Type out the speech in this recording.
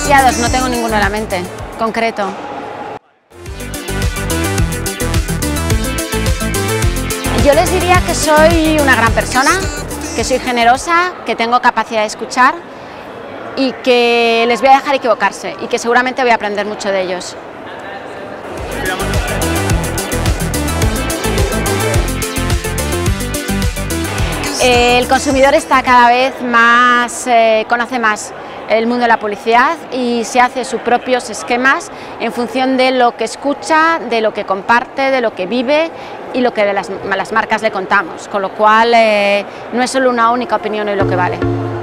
demasiados, no tengo ninguno en la mente concreto. Yo les diría que soy una gran persona, que soy generosa, que tengo capacidad de escuchar y que les voy a dejar equivocarse y que seguramente voy a aprender mucho de ellos. El consumidor está cada vez más, conoce más el mundo de la publicidad y se hace sus propios esquemas en función de lo que escucha, de lo que comparte, de lo que vive y lo que de las marcas le contamos, con lo cual no es solo una única opinión y lo que vale.